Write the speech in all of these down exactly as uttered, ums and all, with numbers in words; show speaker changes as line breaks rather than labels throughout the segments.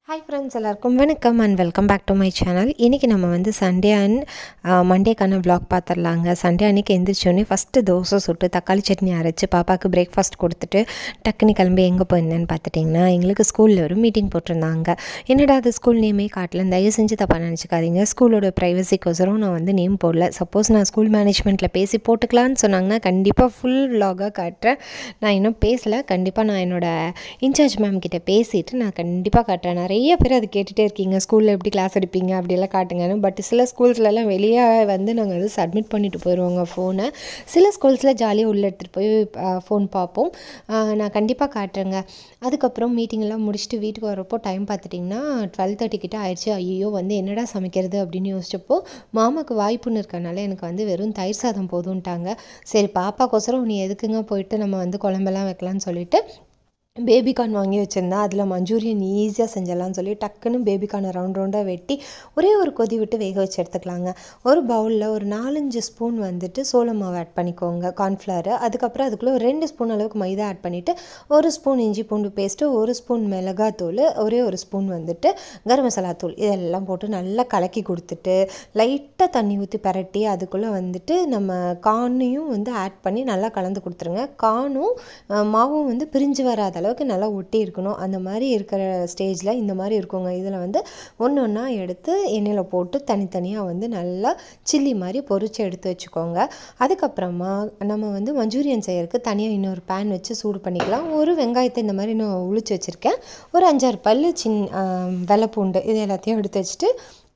Hi friends, எல்லாருக்கும் வணக்கம் and welcome back to my channel. இன்றைக்கி நம்ம வந்து சண்டே அண்ட் மண்டேக்கான vlog பார்த்துடலாங்க. சண்டே அன்றைக்கி எந்திரிச்சோடனே ஃபஸ்ட்டு தோசை சுட்டு தக்காளி சட்னி அரைச்சி பாப்பாவுக்கு பிரேக்ஃபாஸ்ட் கொடுத்துட்டு டக்குனு கிளம்பி எங்கே போயிருந்தேன்னு பார்த்துட்டிங்கன்னா எங்களுக்கு ஸ்கூலில் ஒரு மீட்டிங் போட்டிருந்தாங்க. என்னடா அது ஸ்கூல் நேமே காட்டல, தயவு செஞ்சு தப்பாக நினச்சிக்காதீங்க. ஸ்கூலோட ப்ரைவசிக்கோசரம் நான் வந்து நேம் போடல. சப்போஸ் நான் ஸ்கூல் மேனேஜ்மெண்ட்டில் பேசி போட்டுக்கலான்னு சொன்னாங்கன்னா கண்டிப்பாக ஃபுல் vlog-ஆக காட்டுறேன். நான் இன்னும் பேசலை. கண்டிப்பாக நான் என்னோடய இன்சார்ஜ் மேம் கிட்டே பேசிவிட்டு நான் கண்டிப்பாக காட்டுறேன். நிறைய நிறைய பேர் அது கேட்டுகிட்டே இருக்கீங்க, ஸ்கூலில் எப்படி கிளாஸ் எடுப்பீங்க அப்படியெல்லாம் காட்டுங்கன்னு. பட் சில ஸ்கூல்ஸ்லலாம் வெளியே வந்து நாங்கள் வந்து சப்மிட் பண்ணிட்டு போயிடுவோங்க ஃபோனை. சில ஸ்கூல்ஸில் ஜாலியாக உள்ளே எடுத்துகிட்டு போய் ஃபோன் பார்ப்போம். நான் கண்டிப்பாக காட்டுறேங்க. அதுக்கப்புறம் மீட்டிங்கெல்லாம் முடிச்சுட்டு வீட்டுக்கு வரப்போ டைம் பார்த்துட்டிங்கன்னா டுவெல் தேர்ட்டி கிட்ட ஆயிடுச்சு. ஐயோ வந்து என்னடா சமைக்கிறது அப்படின்னு யோசிச்சப்போ மாமாவுக்கு வாய்ப்புன்னு இருக்கனால எனக்கு வந்து வெறும் தயிர் சாதம் போதும்ட்டாங்க. சரி பாப்பாக்கோசரம் நீ எதுக்குங்க போயிட்டு நம்ம வந்து குழம்பெல்லாம் வைக்கலான்னு சொல்லிட்டு பேபிகார்ன் வாங்கி வச்சுருந்தேன். அதில் மஞ்சூரியன் ஈஸியாக செஞ்சிடலான்னு சொல்லி டக்குன்னு பேபிகார்னை ரவுண்ட் ரவுண்டாக வெட்டி ஒரே ஒரு கொதி விட்டு வேக வச்சு எடுத்துக்கலாங்க. ஒரு பவுலில் ஒரு நாலஞ்சு ஸ்பூன் வந்துட்டு சோள மாவு ஆட் பண்ணிக்கோங்க, கார்ன்ஃப்ளவர். அதுக்கப்புறம் அதுக்குள்ளே ஒரு ரெண்டு ஸ்பூன் அளவுக்கு மைதா ஆட் பண்ணிவிட்டு ஒரு ஸ்பூன் இஞ்சி பூண்டு பேஸ்ட்டு, ஒரு ஸ்பூன் மிளகாத்தூள், ஒரே ஒரு ஸ்பூன் வந்துட்டு கரம் மசாலா தூள் இதெல்லாம் போட்டு நல்லா கலக்கி கொடுத்துட்டு லைட்டாக தண்ணி ஊற்றி பரட்டி அதுக்குள்ளே வந்துட்டு நம்ம கார்னையும் வந்து ஆட் பண்ணி நல்லா கலந்து கொடுத்துருங்க. கார்னும் மாவும் வந்து பிரிஞ்சு வராத அளவுக்கு நல்லா ஒட்டி இருக்கணும். அந்த மாதிரி இருக்கிற ஸ்டேஜில் இந்த மாதிரி இருக்குங்க. இதில் வந்து ஒன்று ஒன்றா எடுத்து எண்ணெயில் போட்டு தனித்தனியாக வந்து நல்லா சில்லி மாதிரி பொரித்து எடுத்து வச்சுக்கோங்க. அதுக்கப்புறமா நம்ம வந்து மஞ்சூரியன் செய்யறதுக்கு தனியாக இன்னொரு பேன் வச்சு சூடு பண்ணிக்கலாம். ஒரு வெங்காயத்தை இந்த மாதிரி நான் உளிச்சு வச்சுருக்கேன். ஒரு அஞ்சாறு பல் சின் வெள்ளைப்பூண்டு இது எல்லாத்தையும் எடுத்து வச்சுட்டு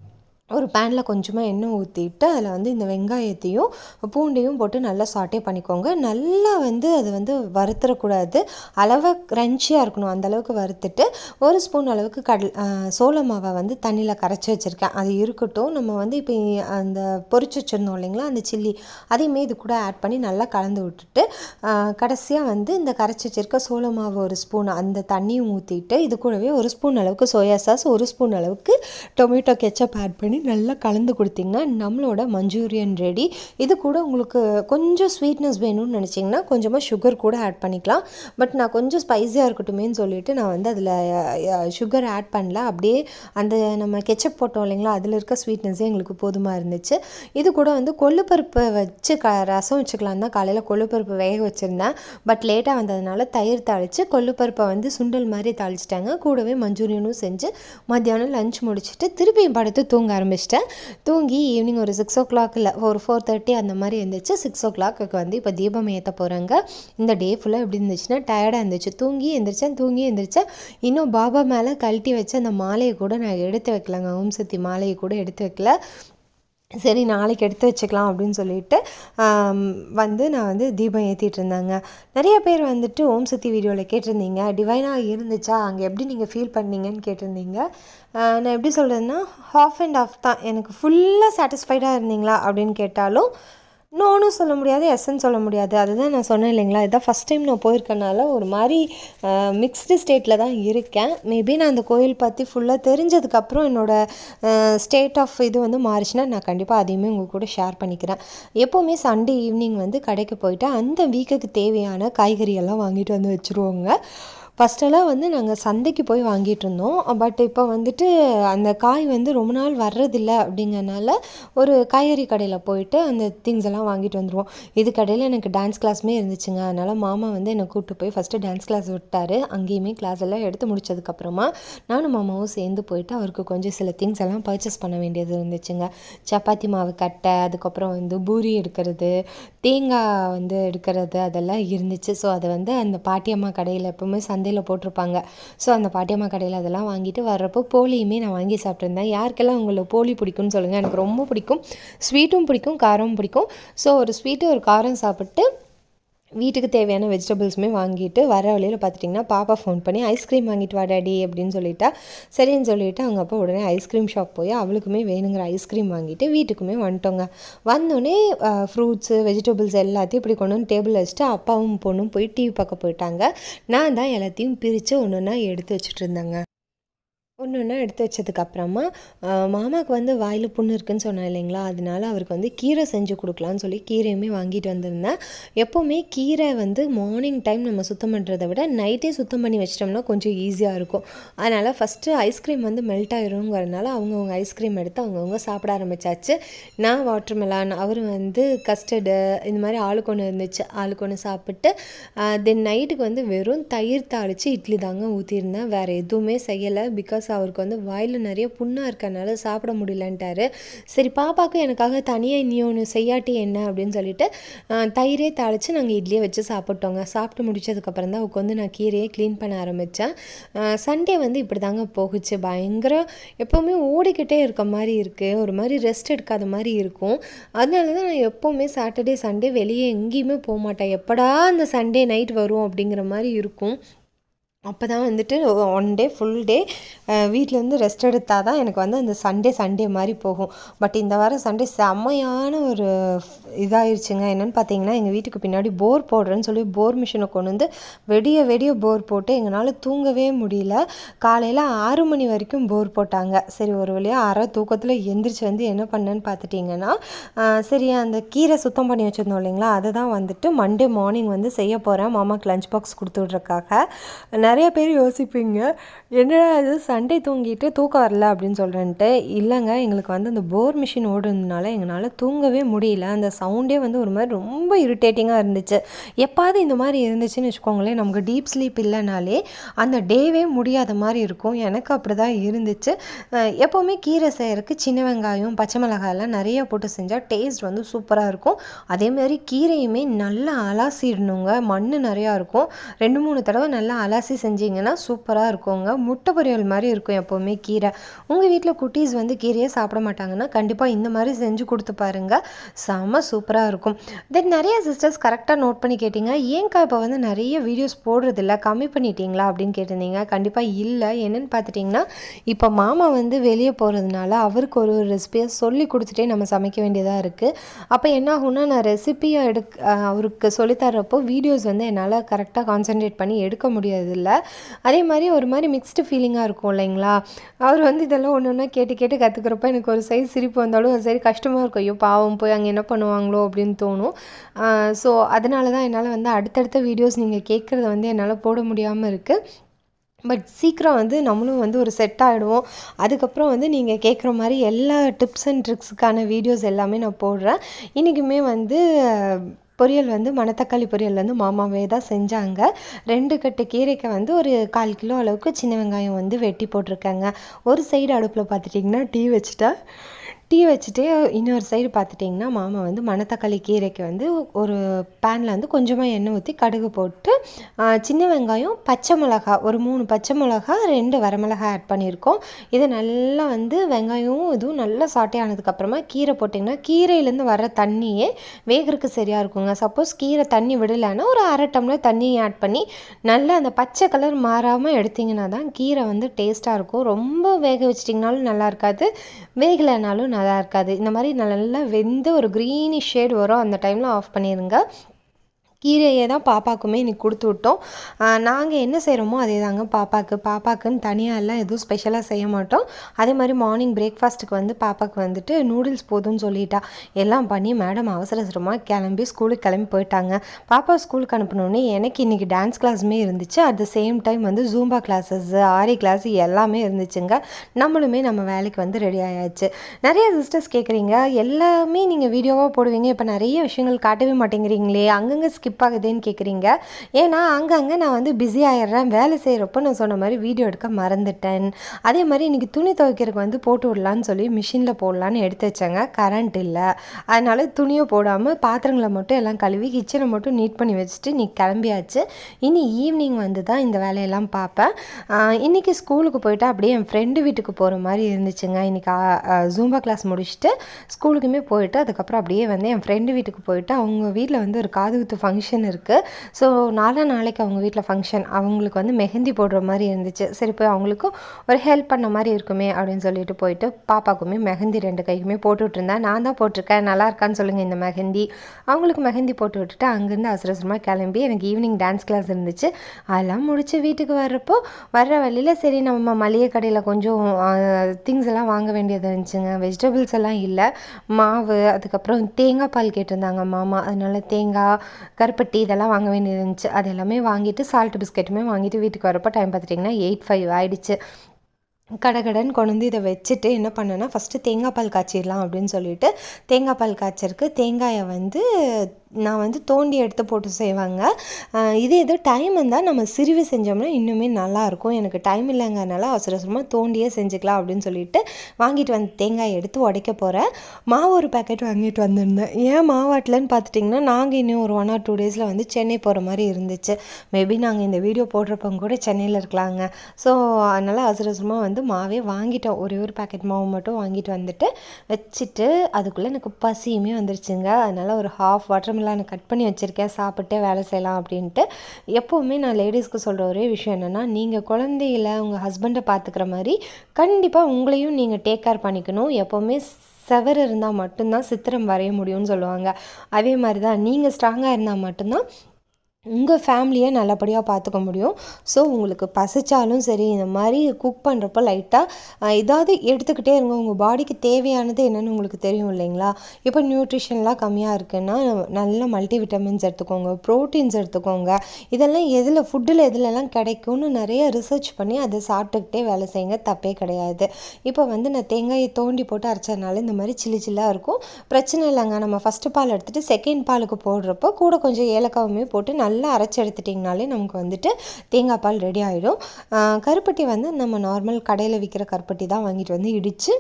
ஒரு பேனில் கொஞ்சமாக எண்ணெய் ஊற்றிட்டு அதில் வந்து இந்த வெங்காயத்தையும் பூண்டையும் போட்டு நல்லா சாட்டே பண்ணிக்கோங்க. நல்லா வந்து அது வந்து வறுத்துடக்கூடாது, அளவாக க்ரன்ச்சியாக இருக்கணும். அந்தளவுக்கு வறுத்துட்டு ஒரு ஸ்பூன் அளவுக்கு கடல் சோள மாவை வந்து தண்ணியில் கரைச்சி வச்சுருக்கேன். அது இருக்கட்டும். நம்ம வந்து இப்போ அந்த பொரிச்சு வச்சுருந்தோம் இல்லைங்களா அந்த சில்லி, அதையுமே இது கூட ஆட் பண்ணி நல்லா கலந்து விட்டுட்டு கடைசியாக வந்து இந்த கரைச்சி வச்சுருக்க சோள மாவு ஒரு ஸ்பூன் அந்த தண்ணியும் ஊற்றிட்டு இது கூடவே ஒரு ஸ்பூன் அளவுக்கு சோயா சாஸ், ஒரு ஸ்பூன் அளவுக்கு டொமேட்டோ கெச்சப் ஆட் பண்ணி நல்லா கலந்து கொடுத்திங்கன்னா நம்மளோட மஞ்சூரியன் ரெடி. இது கூட உங்களுக்கு கொஞ்சம் ஸ்வீட்னஸ் வேணும்னு நினச்சிங்கன்னா கொஞ்சமாக சுகர் கூட ஆட் பண்ணிக்கலாம். பட் நான் கொஞ்சம் ஸ்பைஸியாக இருக்கட்டுமேன்னு சொல்லிவிட்டு நான் வந்து அதில் சுகர் ஆட் பண்ணல. அப்படியே அந்த நம்ம கெச்சப் போட்டோம் இல்லைங்களா அதில் இருக்க ஸ்வீட்னஸே எங்களுக்கு போதுமாக இருந்துச்சு. இது கூட வந்து கொள்ளுப்பருப்பை வச்சு க ரசம் வச்சுக்கலாம் தான் காலையில் கொள்ளுப்பருப்பு வேக வச்சுருந்தேன். பட் லேட்டாக வந்ததுனால தயிர் தாளித்து கொள்ளுப்பருப்பை வந்து சுண்டல் மாதிரி தாளிச்சிட்டாங்க. கூடவே மஞ்சூரியனும் செஞ்சு மத்தியானம் லஞ்ச் முடிச்சுட்டு திருப்பியும் படுத்து தூங்க ஆரம்பிச்சிட்டேன். தூங்கி ஈவினிங் ஒரு சிக்ஸ் ஓ கிளாக் இல்லை ஒரு ஃபோர் தேர்ட்டி அந்த மாதிரி இருந்துச்சு. சிக்ஸ் ஓ கிளாக்கு வந்து இப்போ தீபம் ஏற்ற போகிறாங்க. இந்த டே ஃபுல்லாக எப்படி இருந்துச்சுன்னா டயர்டாக இருந்துச்சு. தூங்கி எந்திரிச்சேன் தூங்கி எந்திரிச்சேன் இன்னும் பாபா மேலே கழட்டி வச்சு அந்த மாலையை கூட நான் எடுத்து வைக்கலங்க. ஓம் சக்தி மாலையை கூட எடுத்து வைக்கல. சரி நாளைக்கு எடுத்து வச்சுக்கலாம் அப்படின்னு சொல்லிட்டு வந்து நான் வந்து தீபம் ஏற்றிட்டு இருந்தாங்க. நிறைய பேர் வந்துட்டு ஓம் சக்தி வீடியோவில் கேட்டிருந்தீங்க டிவைனாக இருந்துச்சா, அங்கே எப்படி நீங்கள் ஃபீல் பண்ணீங்கன்னு கேட்டிருந்தீங்க. நான் எப்படி சொல்கிறதுன்னா ஹாஃப் அண்ட் ஆஃப் தான். எனக்கு ஃபுல்லாக சாட்டிஸ்ஃபைடாக இருந்தீங்களா அப்படின்னு கேட்டாலும் நோனும் சொல்ல முடியாது, எஸ்ன்னு சொல்ல முடியாது. அதுதான் நான் சொன்னேன் இல்லைங்களா, இதுதான் ஃபஸ்ட் டைம் நான் போயிருக்கனால ஒரு மாதிரி மிக்ஸ்டு ஸ்டேட்டில் தான் இருக்கேன். மேபி நான் அந்த கோயில் பற்றி ஃபுல்லாக தெரிஞ்சதுக்கப்புறம் என்னோடய ஸ்டேட் ஆஃப் இது வந்து மாறிச்சுன்னா நான் கண்டிப்பாக அதையுமே உங்கள் கூட ஷேர் பண்ணிக்கிறேன். எப்போவுமே சண்டே ஈவினிங் வந்து கடைக்கு போயிட்டு அந்த வீக்குக்கு தேவையான காய்கறியெல்லாம் வாங்கிட்டு வந்து வச்சுருவோங்க. ஃபஸ்ட்டெல்லாம் வந்து நாங்கள் சந்தைக்கு போய் வாங்கிட்டு இருந்தோம். பட் இப்போ வந்துட்டு அந்த காய் வந்து ரொம்ப நாள் வர்றதில்லை அப்படிங்கிறனால ஒரு காய்கறி கடையில் போயிட்டு அந்த திங்ஸ் எல்லாம் வாங்கிட்டு வந்துடுவோம். இது கடையில் எனக்கு டான்ஸ் கிளாஸுமே இருந்துச்சுங்க. அதனால் மாமா வந்து என்னை கூப்பிட்டு போய் ஃபஸ்ட்டு டான்ஸ் கிளாஸ் விட்டார். அங்கேயுமே கிளாஸ் எல்லாம் எடுத்து முடிச்சதுக்கப்புறமா நானும் மாமாவும் சேர்ந்து போயிட்டு அவருக்கு கொஞ்சம் சில திங்ஸ் எல்லாம் பர்ச்சேஸ் பண்ண வேண்டியது இருந்துச்சுங்க. சப்பாத்தி மாவு கட்டை, அதுக்கப்புறம் வந்து பூரி எடுக்கிறது, தேங்காய் வந்து எடுக்கிறது அதெல்லாம் இருந்துச்சு. ஸோ அதை வந்து அந்த பாட்டியம்மா கடையில் எப்போவுமே சந்தையில் போட்டிருப்பாங்க. ஸோ அந்த பாட்டியம்மா கடையில் அதெல்லாம் வாங்கிட்டு வர்றப்போ போலியுமே நான் வாங்கி சாப்பிட்ருந்தேன். யாருக்கெல்லாம் உங்களுக்கு போலி பிடிக்கும்னு சொல்லுங்கள். எனக்கு ரொம்ப பிடிக்கும். ஸ்வீட்டும் பிடிக்கும், காரமும் பிடிக்கும். ஸோ ஒரு ஸ்வீட்டு ஒரு காரம் சாப்பிட்டு வீட்டுக்கு தேவையான வெஜிடபிள்ஸுமே வாங்கிட்டு வர வழியில் பார்த்துட்டிங்கன்னா பாப்பா ஃபோன் பண்ணி ஐஸ்கிரீம் வாங்கிட்டு வா டாடி அப்படின்னு சொல்லிட்டா. சரின்னு சொல்லிவிட்டு அவங்க அப்பா உடனே ஐஸ்கிரீம் ஷாப் போய் அவளுக்குமே வேணுங்கிற ஐஸ்கிரீம் வாங்கிட்டு வீட்டுக்குமே வந்துட்டோங்க. வந்தோடனே ஃப்ரூட்ஸு வெஜிடபிள்ஸ் எல்லாத்தையும் இப்படி கொண்டு வந்து டேபிள் வச்சுட்டு அப்பாவும் பொண்ணும் போய் டிவி பார்க்க போயிட்டாங்க. நான் தான் எல்லாத்தையும் பிரித்து ஒன்று ஒன்றா எடுத்து வச்சுட்டு இருந்தேங்க. ஒன்று ஒன்றா எடுத்து வச்சதுக்கப்புறமா மாமாவுக்கு வந்து வாயில் புண்ணு இருக்குன்னு சொன்னேன் இல்லைங்களா, அதனால அவருக்கு வந்து கீரை செஞ்சு கொடுக்கலான்னு சொல்லி கீரையுமே வாங்கிட்டு வந்திருந்தேன். எப்போவுமே கீரை வந்து மார்னிங் டைம் நம்ம சுத்தம் பண்ணுறதை விட நைட்டே சுத்தம் பண்ணி வச்சிட்டோம்னா கொஞ்சம் ஈஸியாக இருக்கும். அதனால் ஃபஸ்ட்டு ஐஸ்கிரீம் வந்து மெல்ட் ஆயிருங்கிறதுனால அவங்கவுங்க ஐஸ்கிரீம் எடுத்து அவங்கவுங்க சாப்பிட ஆரம்பித்தாச்சு. நான் வாட்டர் மெலான், அவர் வந்து கஸ்டர்டு, இந்த மாதிரி ஆளுக்கு ஒன்று இருந்துச்சு, ஆளுக்கு ஒன்று சாப்பிட்டு தென் நைட்டுக்கு வந்து வெறும் தயிர் தாளித்து இட்லி தாங்க ஊற்றிருந்தேன். வேறு எதுவுமே செய்யலை. பிகாஸ் அவருக்கு வந்து வாயில் நிறைய புண்ணாக இருக்கனால சாப்பிட முடியலன்ட்டாரு. சரி பாப்பாவுக்கு எனக்காக தனியாக இனி ஒன்று செய்யாட்டி என்ன அப்படின்னு சொல்லிட்டு தயிரே தாளித்து நாங்கள் இட்லியை வச்சு சாப்பிட்டோங்க. சாப்பிட்டு முடிச்சதுக்கப்புறம் தான் உட்காந்து நான் கீரையை க்ளீன் பண்ண ஆரம்பித்தேன். சண்டே வந்து இப்படி தாங்க போகுச்சு. பயங்கர எப்போவுமே ஓடிக்கிட்டே இருக்க மாதிரி இருக்குது, ஒரு மாதிரி ரெஸ்ட் எடுக்காத மாதிரி இருக்கும். அதனால தான் நான் எப்போவுமே சாட்டர்டே சண்டே வெளியே எங்கேயுமே போக மாட்டேன். எப்படா அந்த சண்டே நைட் வரும் அப்படிங்கிற மாதிரி இருக்கும். அப்போ தான் வந்துட்டு ஒன் டே ஃபுல் டே வீட்டிலேருந்து ரெஸ்ட் எடுத்தால் தான் எனக்கு வந்து அந்த சண்டே சண்டே மாதிரி போகும். பட் இந்த வாரம் சண்டே செம்மையான ஒரு இதாகிடுச்சுங்க. என்னென்னு பார்த்தீங்கன்னா, எங்கள் வீட்டுக்கு பின்னாடி போர் போடுறேன்னு சொல்லி போர் மிஷினை கொண்டு வந்து வெடிய வெடிய போர் போட்டு எங்களால் தூங்கவே முடியல. காலையில் ஆறு மணி வரைக்கும் போர் போட்டாங்க. சரி ஒரு வழியாக அரை தூக்கத்தில் எந்திரிச்சு வந்து என்ன பண்ணேன்னு பார்த்துட்டிங்கன்னா, சரி அந்த கீரை சுத்தம் பண்ணி வச்சுருந்தோம் இல்லைங்களா, அதை தான் வந்துட்டு மண்டே மார்னிங் வந்து செய்ய போகிறேன் மாமாக்கு லஞ்ச் பாக்ஸ் கொடுத்து விட்றதுக்காக. நிறைய பேர் யோசிப்பீங்க, என்னடா இது சண்டே தூங்கிட்டு தூக்கம் வரல அப்படின்னு சொல்கிறேன்ட்டு. இல்லைங்க, எங்களுக்கு வந்து அந்த போர் மிஷின் ஓடுறதுனால எங்களால் தூங்கவே முடியல. அந்த சவுண்டே வந்து ஒரு மாதிரி ரொம்ப இரிட்டேட்டிங்காக இருந்துச்சு. எப்பாவது இந்த மாதிரி இருந்துச்சுன்னு வச்சுக்கோங்களேன், நமக்கு டீப் ஸ்லீப் இல்லைனாலே அந்த டேவே முடியாத மாதிரி இருக்கும். எனக்கு அப்படி தான் இருந்துச்சு. எப்போவுமே கீரை செய்கிறதுக்கு சின்ன வெங்காயம், பச்சை மிளகாயெல்லாம் நிறைய போட்டு செஞ்சால் டேஸ்ட் வந்து சூப்பராக இருக்கும். அதேமாதிரி கீரையுமே நல்லா அலாசிடணுங்க. மண் நிறையா இருக்கும். ரெண்டு மூணு தடவை நல்லா அலாசி செஞ்சிங்கன்னா சூப்பராக இருக்குங்க. முட்டை பொரியல் மாதிரி இருக்கும் எப்போவுமே கீரை. உங்கள் வீட்டில் குட்டீஸ் வந்து கீரையே சாப்பிட மாட்டாங்கன்னா கண்டிப்பாக இந்த மாதிரி செஞ்சு கொடுத்து பாருங்கள், செம்ம சூப்பராக இருக்கும். தென் நிறைய சிஸ்டர்ஸ் கரெக்டாக நோட் பண்ணி கேட்டிங்க, ஏன்க்கா இப்போ வந்து நிறைய வீடியோஸ் போடுறதில்ல, கம்மி பண்ணிட்டீங்களா அப்படின்னு கேட்டிருந்தீங்க. கண்டிப்பாக இல்லை. என்னென்னு பார்த்துட்டிங்கன்னா, இப்போ மாமா வந்து வெளியே போகிறதுனால அவருக்கு ஒரு ஒரு ரெசிபியை சொல்லி கொடுத்துட்டே நம்ம சமைக்க வேண்டியதாக இருக்குது. அப்போ என்ன ஆகும்னா, நான் ரெசிபியை எடுக்க அவருக்கு சொல்லித்தரப்போ வீடியோஸ் வந்து என்னால் கரெக்டாக கான்சன்ட்ரேட் பண்ணி எடுக்க முடியாது இல்லை. அதே மாதிரி ஒரு மாதிரி மிக்ஸ்டு ஃபீலிங்காக இருக்கும் இல்லைங்களா. அவர் வந்து இதெல்லாம் ஒன்று ஒன்றா கேட்டு கேட்டு கற்றுக்கிறப்ப எனக்கு ஒரு சைடு சிரிப்பு வந்தாலும் ஒரு சைடு கஷ்டமாக இருக்கும். ஐயோ பாவம், போய் அங்கே என்ன பண்ணுவாங்களோ அப்படின்னு தோணும். ஸோ அதனால தான் என்னால் வந்து அடுத்தடுத்த வீடியோஸ் நீங்கள் கேட்குறத வந்து என்னால் போட முடியாமல் இருக்குது. பட் சீக்கிரம் வந்து நம்மளும் வந்து ஒரு செட் ஆகிடுவோம். அதுக்கப்புறம் வந்து நீங்கள் கேட்குற மாதிரி எல்லா டிப்ஸ் அண்ட் ட்ரிக்ஸுக்கான வீடியோஸ் எல்லாமே நான் போடுறேன். இன்றைக்குமே வந்து பொரியல் வந்து மணத்தக்காளி பொரியல் வந்து மாமாவே தான் செஞ்சாங்க. ரெண்டு கட்டு கீரைக்கு வந்து ஒரு கால் கிலோ அளவுக்கு சின்ன வெங்காயம் வந்து வெட்டி போட்டிருக்காங்க. ஒரு சைடு அடுப்பில் பார்த்துட்டிங்கன்னா டீ வச்சுட்டா டீ வச்சுட்டு இன்னொரு சைடு பார்த்துட்டிங்கன்னா மாமா வந்து மணத்தக்காளி கீரைக்கு வந்து ஒரு பேனில் வந்து கொஞ்சமாக எண்ணெய் ஊற்றி கடுகு போட்டு சின்ன வெங்காயம், பச்சை மிளகா, ஒரு மூணு பச்சை மிளகா, ரெண்டு வரமிளகா ஆட் பண்ணியிருக்கோம். இதை நல்லா வந்து வெங்காயமும் இதுவும் நல்லா சாட்டே ஆனதுக்கப்புறமா கீரை போட்டிங்கன்னா கீரையிலேருந்து வர தண்ணியே வேகிறதுக்கு சரியாக இருக்குங்க. சப்போஸ் கீரை தண்ணி விடலைன்னா ஒரு அரை டம்ளர் தண்ணியை ஆட் பண்ணி நல்லா அந்த பச்சை கலர் மாறாமல் எடுத்திங்கன்னா தான் கீரை வந்து டேஸ்ட்டாக இருக்கும். ரொம்ப வேக வச்சிட்டிங்கனாலும் நல்லா இருக்காது, வேகலைனாலும் நல்லா இருக்காது. இந்த மாதிரி நல்லா வெந்து ஒரு க்ரீனிஷ் ஷேட் வரும், அந்த டைமில் ஆஃப் பண்ணிடுங்க. கீரையை தான் பாப்பாக்குமே இன்றைக்கி கொடுத்து விட்டோம். நாங்கள் என்ன செய்கிறோமோ அதே தாங்க பாப்பாவுக்கு. பாப்பாக்குன்னு தனியாக எல்லாம் எதுவும் ஸ்பெஷலாக செய்ய மாட்டோம். அதே மாதிரி மார்னிங் பிரேக்ஃபாஸ்ட்டுக்கு வந்து பாப்பாவுக்கு வந்துட்டு நூடுல்ஸ் போதும்னு சொல்லிட்டா. எல்லாம் பண்ணி மேடம் அவசர அவசரமாக கிளம்பி ஸ்கூலுக்கு கிளம்பி போயிட்டாங்க. பாப்பா ஸ்கூலுக்கு அனுப்பினோடனே எனக்கு இன்றைக்கி டான்ஸ் கிளாஸுமே இருந்துச்சு. அட் த சேம் டைம் வந்து ஜூம்பா கிளாஸஸ், ஆரி கிளாஸ் எல்லாமே இருந்துச்சுங்க. நம்மளுமே நம்ம வேலைக்கு வந்து ரெடி ஆயாச்சு. நிறைய சிஸ்டர்ஸ் கேட்குறீங்க, எல்லாமே நீங்கள் வீடியோவாக போடுவீங்க, இப்போ நிறைய விஷயங்கள் காட்டவே மாட்டேங்கிறீங்களே, அங்கங்கே ஸ்கிப் ஆகுதுன்னு கேட்குறீங்க. ஏன்னா அங்கங்கே நான் வந்து பிஸி ஆகிடுறேன். வேலை செய்கிறப்போ நான் சொன்ன மாதிரி வீடியோ எடுக்க மறந்துட்டேன். அதே மாதிரி இன்றைக்கி துணி துவைக்கிறதுக்கு வந்து போட்டு விடலான்னு சொல்லி மிஷினில் போடலான்னு எடுத்து வச்சாங்க. கரண்ட் இல்லை, அதனால் துணியை போடாமல் பாத்திரங்களை மட்டும் எல்லாம் கழுவி கிச்சனை மட்டும் நீட் பண்ணி வச்சுட்டு நீ கிளம்பியாச்சு. இனி ஈவினிங் வந்து தான் இந்த வேலையெல்லாம் பார்ப்பேன். இன்றைக்கி ஸ்கூலுக்கு போயிட்டு அப்படியே என் ஃப்ரெண்டு வீட்டுக்கு போகிற மாதிரி இருந்துச்சுங்க. இன்றைக்கி ஜூம்பா கிளாஸ் முடிச்சுட்டு ஸ்கூலுக்குமே போயிட்டு அதுக்கப்புறம் அப்படியே வந்து என் ஃப்ரெண்டு வீட்டுக்கு போயிட்டு அவங்க வீட்டில் வந்து ஒரு காது குத்து ஃபங்க்ஷன் ஃபங்க்ஷன் இருக்குது. ஸோ நாலா நாளைக்கு அவங்க வீட்டில் ஃபங்க்ஷன். அவங்களுக்கு வந்து மெஹந்தி போடுற மாதிரி இருந்துச்சு. சரி போய் அவங்களுக்கும் ஒரு ஹெல்ப் பண்ண மாதிரி இருக்குமே அப்படின்னு சொல்லிட்டு போயிட்டு பாப்பாக்குமே மெஹந்தி ரெண்டு கைக்குமே போட்டு விட்டுருந்தேன். நான் தான் போட்டிருக்கேன், நல்லா இருக்கான்னு சொல்லுங்கள் இந்த மெஹந்தி. அவங்களுக்கு மெஹந்தி போட்டு விட்டுட்டு அங்கேருந்து அவசர அவசரமாக கிளம்பி எனக்கு ஈவினிங் டான்ஸ் கிளாஸ் இருந்துச்சு. அதெல்லாம் முடிச்சு வீட்டுக்கு வர்றப்போ வர்ற வழியில் சரி நம்ம மளிகை கடையில் கொஞ்சம் திங்ஸ் எல்லாம் வாங்க வேண்டியது இருந்துச்சுங்க. வெஜிடபிள்ஸ் எல்லாம் இல்லை, மாவு, அதுக்கப்புறம் தேங்காய் பால் கேட்டிருந்தாங்க மாமா. அதனால தேங்காய், கருப்பட்டி இதெல்லாம் வாங்க வேண்டியது இருந்துச்சு. அது எல்லாமே வாங்கிட்டு சால்ட் பிஸ்கெட்டுமே வாங்கிட்டு வீட்டுக்கு வரப்போ டைம் பார்த்துட்டிங்கன்னா எயிட் ஃபைவ் ஆகிடுச்சு. கடகடன்னு கொண்டு வந்து இதை வச்சுட்டு என்ன பண்ணேன்னா ஃபஸ்ட்டு தேங்காய் பால் காய்ச்சிடலாம் அப்படின்னு சொல்லிட்டு தேங்காய் பால் காய்ச்சருக்கு தேங்காயை வந்து நான் வந்து தோண்டி எடுத்து போட்டு செய்வாங்க. இதே இது டைம் இருந்தால் நம்ம சிறுவி செஞ்சோம்னா இன்னுமே நல்லாயிருக்கும். எனக்கு டைம் இல்லைங்கிறனால அவசர அவசரமாக தோண்டியே செஞ்சுக்கலாம் அப்படின்னு சொல்லிட்டு வாங்கிட்டு வந்து தேங்காயை எடுத்து உடைக்க போகிறேன். மாவு ஒரு பேக்கெட் வாங்கிட்டு வந்திருந்தேன். ஏன் மாவாட்டலன்னு பார்த்துட்டிங்கன்னா நாங்கள் இன்னும் ஒரு ஒன் ஆர் டூ டேஸில் வந்து சென்னை போகிற மாதிரி இருந்துச்சு. மேபி நாங்கள் இந்த வீடியோ போடுறப்பங்க கூட சென்னையில் இருக்கலாங்க. ஸோ அதனால் அவசர அவசரமாக வந்து மாவே வாங்கிட்டோம். ஒரே ஒரு பேக்கெட் மாவு மட்டும் வாங்கிட்டு வந்துட்டு வச்சுட்டு அதுக்குள்ளே எனக்கு பசியுமே வந்துருச்சுங்க. அதனால் ஒரு ஹாஃப் வாட்டர் மிலானை கட் பண்ணி வச்சுருக்கேன், சாப்பிட்டே வேலை செய்யலாம் அப்படின்ட்டு. எப்போவுமே நான் லேடிஸ்க்கு சொல்கிற ஒரே விஷயம் என்னென்னா, நீங்கள் குழந்தையில உங்கள் ஹஸ்பண்டை பார்த்துக்கிற மாதிரி கண்டிப்பாக உங்களையும் நீங்கள் டேக் கேர் பண்ணிக்கணும். எப்போவுமே செவர் இருந்தால் மட்டும்தான் சித்திரம் வரைய முடியும்னு சொல்லுவாங்க. அதே மாதிரி தான் நீங்கள் ஸ்ட்ராங்காக இருந்தால் மட்டும்தான் உங்கள் ஃபேமிலியை நல்லபடியாக பார்த்துக்க முடியும். ஸோ உங்களுக்கு பசிச்சாலும் சரி இந்த மாதிரி குக் பண்ணுறப்போ லைட்டாக ஏதாவது எடுத்துக்கிட்டே இருங்க. உங்கள் பாடிக்கு தேவையானது என்னென்னு உங்களுக்கு தெரியும் இல்லைங்களா? இப்போ நியூட்ரிஷன்லாம் கம்மியாக இருக்குன்னா நல்ல மல்டி விட்டமின்ஸ் எடுத்துக்கோங்க, ப்ரோட்டீன்ஸ் எடுத்துக்கோங்க. இதெல்லாம் எதில் ஃபுட்டில் எதுலெல்லாம் கிடைக்கும்னு நிறைய ரிசர்ச் பண்ணி அதை சாப்பிட்டுக்கிட்டே வேலை செய்யுங்க, தப்பே கிடையாது. இப்போ வந்து நான் தேங்காயை தோண்டி போட்டு அரைச்சதுனால இந்த மாதிரி சில்லி சில்லாக இருக்கும், பிரச்சனை இல்லைங்க. நம்ம ஃபஸ்ட்டு பால் எடுத்துகிட்டு செகண்ட் பாலுக்கு போடுறப்போ கூட கொஞ்சம் ஏலக்காவுமே போட்டு நல்லா அரைச்சி எடுத்துட்டிங்கனாலே நமக்கு வந்துட்டு தேங்காய் பால் ரெடி ஆகிடும். கருப்பட்டி வந்து நம்ம நார்மல் கடையில் விற்கிற கருப்பட்டி தான் வாங்கிட்டு வந்து இடித்து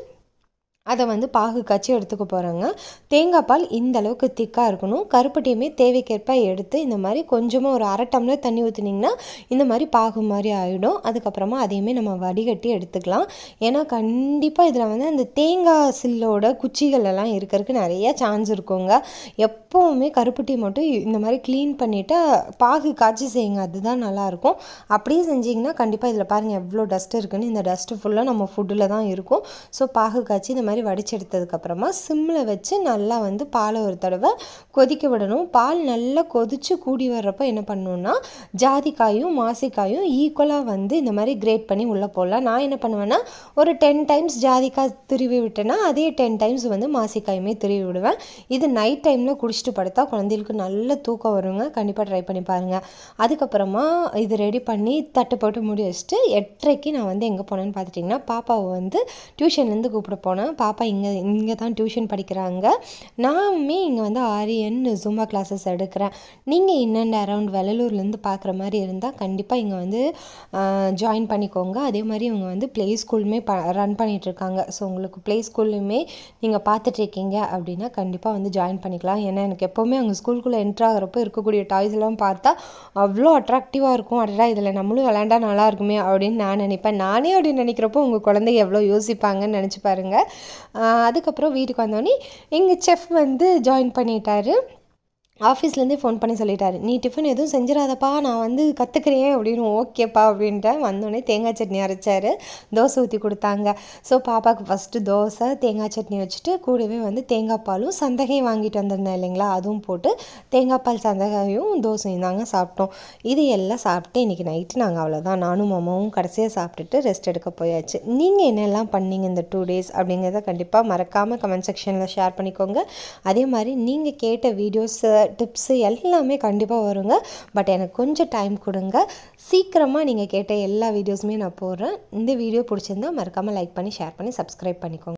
அதை வந்து பாகு காய்ச்சி எடுத்துக்க போகிறாங்க. தேங்காய் பால் இந்த அளவுக்கு திக்காக இருக்கணும். கருப்பட்டியுமே தேவைக்கேற்ப எடுத்து இந்த மாதிரி கொஞ்சமாக ஒரு அரை டம்ளர் தண்ணி ஊற்றினிங்கன்னா இந்த மாதிரி பாகு மாதிரி ஆகிடும். அதுக்கப்புறமா அதையுமே நம்ம வடிகட்டி எடுத்துக்கலாம். ஏன்னா கண்டிப்பாக இதில் வந்து அந்த தேங்காய் சில்லோட குச்சிகள் எல்லாம் இருக்கிறதுக்கு நிறைய சான்ஸ் இருக்குங்க. எப்போவுமே கருப்பட்டி மட்டும் இந்த மாதிரி க்ளீன் பண்ணிவிட்டு பாகு காய்ச்சி செய்யுங்க, அதுதான் நல்லாயிருக்கும். அப்படியே செஞ்சிங்கன்னா கண்டிப்பாக இதில் பாருங்கள் எவ்வளோ டஸ்ட் இருக்குன்னு. இந்த டஸ்ட்டு ஃபுல்லாக நம்ம ஃபுட்டில் தான் இருக்கும். ஸோ பாகு காய்ச்சி இந்த மாதிரி வடிச்சு எடுத்ததுக்கப்புறமா சிம்மில் வச்சு நல்லா வந்து பாலை ஒரு தடவை கொதிக்க விடணும். பால் நல்லா கொதித்து கூடி வர்றப்போ என்ன பண்ணணுன்னா ஜாதிக்காயும் மாசிக்காயும் ஈக்குவலாக வந்து இந்த மாதிரி கிரேட் பண்ணி உள்ளே போடலாம். நான் என்ன பண்ணுவேன்னா ஒரு டென் டைம்ஸ் ஜாதிக்காய் துருவி விட்டேன்னா அதே டென் டைம்ஸ் வந்து மாசிக்காயுமே துருவி விடுவேன். இது நைட் டைமில் குடிச்சிட்டு படுத்தா குழந்தைகளுக்கு நல்ல தூக்கம் வருங்க. கண்டிப்பாக ட்ரை பண்ணி பாருங்கள். அதுக்கப்புறமா இது ரெடி பண்ணி தட்டு போட்டு மூடி வச்சுட்டு எட்டரைக்கு நான் வந்து எங்கே போனேன்னு பார்த்துட்டிங்கன்னா பாப்பாவை வந்து டியூஷன்லேருந்து கூப்பிட போனேன். பாப்பா இங்கே இங்கே தான் டியூஷன் படிக்கிறாங்க. நானுமே இங்கே வந்து ஆரியன் ஜும்பா கிளாஸஸ் எடுக்கிறேன். நீங்கள் இன் அண்ட் அரவுண்ட் வெள்ளலூர்லேருந்து பார்க்குற மாதிரி இருந்தால் கண்டிப்பாக இங்கே வந்து ஜாயின் பண்ணிக்கோங்க. அதே மாதிரி இவங்க வந்து ப்ளே ஸ்கூலுமே ப ரன் பண்ணிகிட்ருக்காங்க. ஸோ உங்களுக்கு ப்ளே ஸ்கூல்லையுமே நீங்கள் பார்த்துட்ருக்கீங்க அப்படின்னா கண்டிப்பாக வந்து ஜாயின் பண்ணிக்கலாம். ஏன்னா எனக்கு எப்போவுமே அங்கே ஸ்கூலுக்குள்ளே என்ட்ரு ஆகிறப்போ இருக்கக்கூடிய டாய்ஸ் எல்லாம் பார்த்தா அவ்வளோ அட்ராக்டிவாக இருக்கும். அடடா இதில் நம்மளும் விளையாண்டா நல்லா இருக்குமே அப்படின்னு நான் நினைப்பேன். நானே அப்படின்னு நினைக்கிறப்போ உங்கள் குழந்தை எவ்வளோ யோசிப்பாங்கன்னு நினச்சி பாருங்கள். அதுக்கப்புறம் வீட்டுக்கு வந்தோடனே எங்கள் செஃப் வந்து ஜாயின் பண்ணிட்டாரு. ஆஃபீஸ்லேருந்தே ஃபோன் பண்ணி சொல்லிட்டாரு, நீ டிஃபன் எதுவும் செஞ்சிடாதப்பா, நான் வந்து கற்றுக்குறேன் அப்படின்னு. ஓகேப்பா அப்படின்ட்டு வந்தோடனே தேங்காய் சட்னி அரைச்சார், தோசை ஊற்றி கொடுத்தாங்க. ஸோ பாப்பாவுக்கு ஃபஸ்ட்டு தோசை தேங்காய் சட்னி வச்சுட்டு கூடவே வந்து தேங்காய் பாலும் சந்தகையும் வாங்கிட்டு வந்திருந்தேன் இல்லைங்களா, அதுவும் போட்டு தேங்காய் பால் சந்தகையும் தோசையும் தாங்க சாப்பிட்டோம். இது எல்லாம் சாப்பிட்டு இன்றைக்கி நைட்டு நாங்கள் அவ்வளோதான் நானும் மாமாவும் கடைசியாக சாப்பிட்டுட்டு ரெஸ்ட் எடுக்க போயாச்சு. நீங்கள் என்னெல்லாம் பண்ணீங்க இந்த டூ டேஸ் அப்படிங்கிறத கண்டிப்பாக மறக்காமல் கமெண்ட் செக்ஷனில் ஷேர் பண்ணிக்கோங்க. அதே மாதிரி நீங்கள் கேட்ட வீடியோஸ் டிப்ஸு எல்லாமே கண்டிப்பாக வருங்க. பட் எனக்கு கொஞ்சம் டைம் கொடுங்க. சீக்கிரமாக நீங்கள் கேட்ட எல்லா வீடியோஸுமே நான் போடுறேன். இந்த வீடியோ பிடிச்சிருந்தா மறக்காமல் லைக் பண்ணி ஷேர் பண்ணி சப்ஸ்கிரைப் பண்ணிக்கோங்க.